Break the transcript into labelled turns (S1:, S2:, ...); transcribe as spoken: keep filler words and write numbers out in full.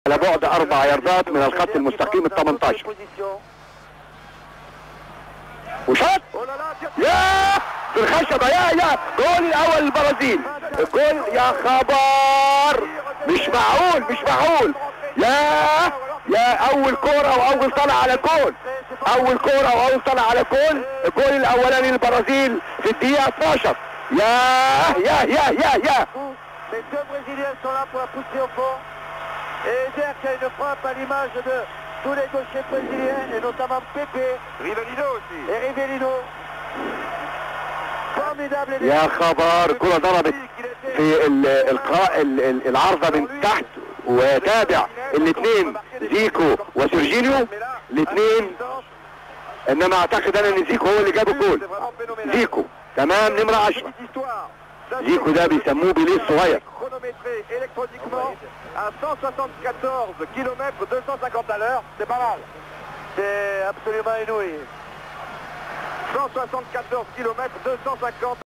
S1: على بعد اربع ياردات من الخط المستقيم ال ثمانية عشر. وشاط يا في الخشبه. يا يا جول الاول البرازيل. الجول يا خبر، مش معقول مش معقول. يا يا اول كوره واول طلع على الجول. اول كوره واول طلع على الجول. الجول الاولاني للبرازيل في الدقيقه اتناشر. يا يا يا يا يا
S2: Les deux Brésiliens sont là pour la pousser au fond. Et Eder qui a une frappe à l'image de tous les gauchers brésiliens, et notamment Pepe.
S3: Rivellino aussi.
S2: Et Rivellino. Formidable.
S1: يا خبر، الكرة ضربت في القاء العارضة من تحت، وتابع الاثنين زيكو وسيرجينيو الاثنين. انما اعتقد انا ان زيكو هو اللي جاب الجول. زيكو تمام، نمرة عشرة. زيكو ده بيسموه بيليه الصغير.
S3: Chronométré électroniquement à cent soixante-quatorze kilomètres deux cent cinquante à l'heure, c'est pas mal.
S2: C'est absolument inouï.
S3: cent soixante-quatorze kilomètres deux cent cinquante.